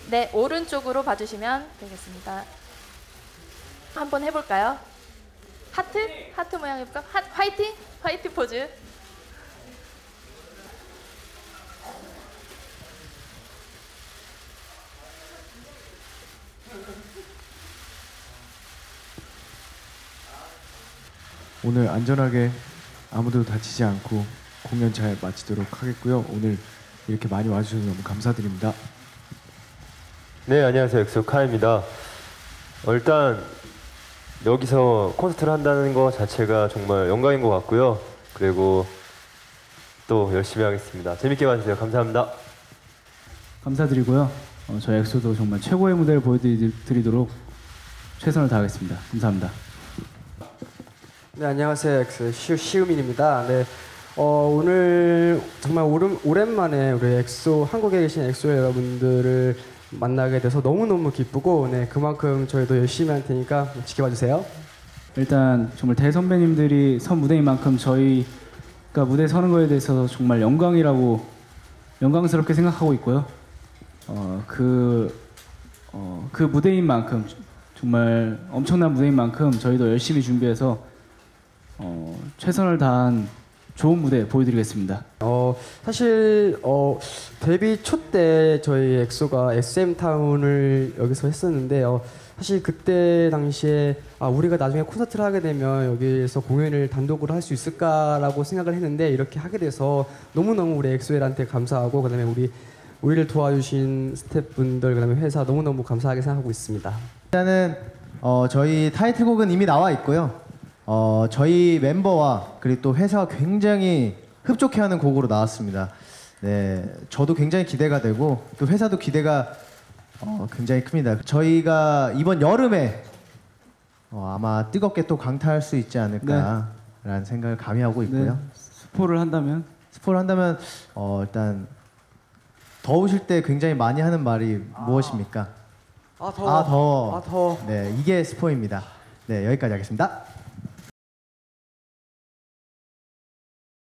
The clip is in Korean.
네, 오른쪽으로 봐주시면 되겠습니다. 한번 해볼까요? 하트? 하트 모양 해볼까? 화이팅? 화이팅 포즈. 오늘 안전하게 아무도 다치지 않고 공연 잘 마치도록 하겠고요. 오늘 이렇게 많이 와주셔서 너무 감사드립니다. 네, 안녕하세요. 엑소 카입니다. 일단 여기서 콘서트를 한다는 것 자체가 정말 영광인 것 같고요. 그리고 또 열심히 하겠습니다. 재밌게 봐주세요. 감사합니다. 감사드리고요. 저희 엑소도 정말 최고의 무대를 보여드리도록 최선을 다하겠습니다. 감사합니다. 네, 안녕하세요. 엑소 시우민입니다. 네, 오늘 정말 오랜만에 우리 엑소 한국에 계신 엑소 여러분들을 만나게 돼서 너무너무 기쁘고, 네, 그만큼 저희도 열심히 할 테니까 지켜봐 주세요. 일단 정말 대선배님들이 선 무대인 만큼 저희가 무대에 서는 거에 대해서 정말 영광스럽게 생각하고 있고요. 그 무대인 만큼, 정말 엄청난 무대인 만큼 저희도 열심히 준비해서 최선을 다한 좋은 무대 보여드리겠습니다. 사실 데뷔 초 때 저희 엑소가 SM타운을 여기서 했었는데, 사실 그때 당시에 우리가 나중에 콘서트를 하게 되면 여기에서 공연을 단독으로 할 수 있을까라고 생각을 했는데, 이렇게 하게 돼서 너무너무 우리 엑소엘한테 감사하고, 그다음에 우리를 도와주신 스태프분들, 그다음에 회사 너무너무 감사하게 생각하고 있습니다. 일단은 저희 타이틀곡은 이미 나와 있고요. 저희 멤버와 그리고 또 회사가 굉장히 흡족해하는 곡으로 나왔습니다. 네, 저도 굉장히 기대가 되고 또 회사도 기대가 굉장히 큽니다. 저희가 이번 여름에 아마 뜨겁게 또 강타할 수 있지 않을까라는 생각을 감히 하고 있고요. 네, 스포를 한다면 일단 더우실 때 굉장히 많이 하는 말이 무엇입니까? 더워. 네, 이게 스포입니다. 네, 여기까지 하겠습니다.